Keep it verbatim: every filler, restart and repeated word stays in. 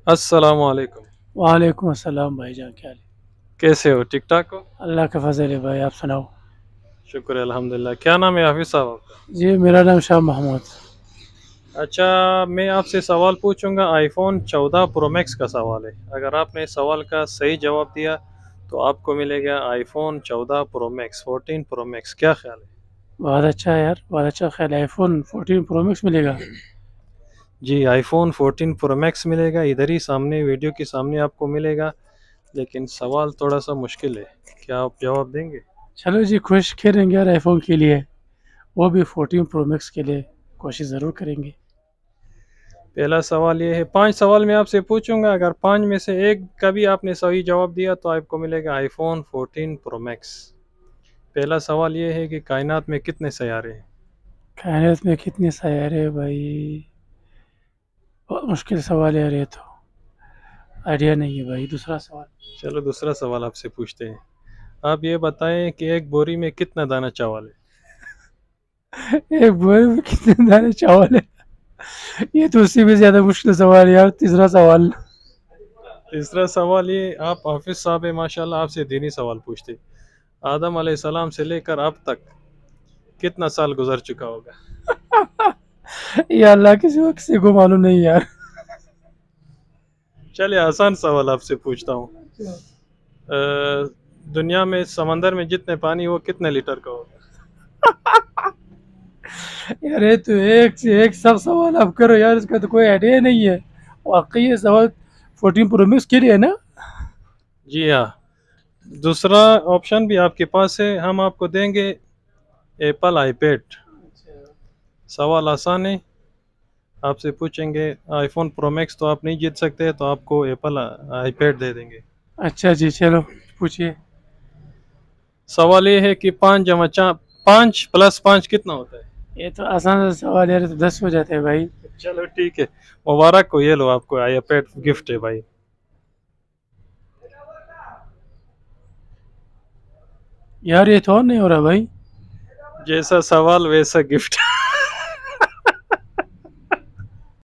अस्सलाम वालेकुम। वालेकुम अस्सलाम भाईजान, क्या हाल है? कैसे हो? ठीक ठाक हो? अल्लाह का फजल है भाई, आप सुनाओ। शुक्र है अल्हम्दुलिल्लाह। क्या नाम है हाफिज साहब आपका? जी, मेरा नाम शाह महमूद। अच्छा, मैं आपसे सवाल पूछूंगा। आईफोन चौदह प्रो मैक्स का सवाल है। अगर आपने इस सवाल का सही जवाब दिया तो आपको मिलेगा आईफोन चौदह pro max, fourteen pro max. क्या ख्याल है? बहुत अच्छा है यार, बहुत अच्छा ख्याल है। आईफोन फोर्टीन प्रो मैक्स मिलेगा? जी, आईफोन फोर्टीन प्रो मैक्स मिलेगा। इधर ही सामने वीडियो के सामने आपको मिलेगा। लेकिन सवाल थोड़ा सा मुश्किल है। क्या आप जवाब देंगे? चलो जी, खुश खेलेंगे यार आईफोन के लिए, वो भी फोर्टीन प्रो मैक्स के लिए कोशिश ज़रूर करेंगे। पहला सवाल ये है, पांच सवाल मैं आपसे पूछूंगा। अगर पांच में से एक का भी आपने सही जवाब दिया तो आपको मिलेगा आईफोन फोर्टीन प्रो मैक्स। पहला सवाल ये है कि कायनात में कितने सैयारे हैं? कायनात में कितने सैयारे हैं भाई? बहुत मुश्किल सवाल है यार, ये तो आइडिया नहीं है भाई। दूसरा सवाल। चलो दूसरा सवाल आपसे पूछते हैं। आप ये बताएं कि एक बोरी में कितना दाना चावल है? एक बोरे में कितने दाने चावल है? ये तो उससे भी ज्यादा मुश्किल सवाल है यार। तीसरा सवाल। तीसरा सवाल ये, आप हाफिज साहब है माशाल्लाह, आपसे दीनी सवाल पूछते। आदम अलैहिस्सलाम से लेकर अब तक कितना साल गुजर चुका होगा? ये अल्लाह के सिवा किसी को मालूम नहीं यार। चलिए आसान सवाल आपसे पूछता हूँ। अ, दुनिया में समंदर में जितने पानी वो कितने लीटर का होगा? यार ये तो एक से एक सब सवाल आप करो यार, इसका तो कोई आइडिया नहीं है। वाकई ये सवाल फोर्टीन प्रो मैक्स के लिए है ना? जी हाँ। दूसरा ऑप्शन भी आपके पास है, हम आपको देंगे एप्पल आईपैड। सवाल आसान है। आपसे पूछेंगे आईफोन प्रो मैक्स तो आप नहीं जीत सकते, तो आपको एप्पल आईपैड दे देंगे। अच्छा जी, चलो पूछिए। सवाल ये है कि पाँच जमा चार, पाँच प्लस पाँच कितना होता है? ये तो आसान सा सवाल यार, तो दस हो जाते हैं भाई। चलो ठीक है, मुबारक को, ये लो आपको आईपैड गिफ्ट है भाई। यार ये तो और नहीं हो रहा भाई। जैसा सवाल वैसा गिफ्ट।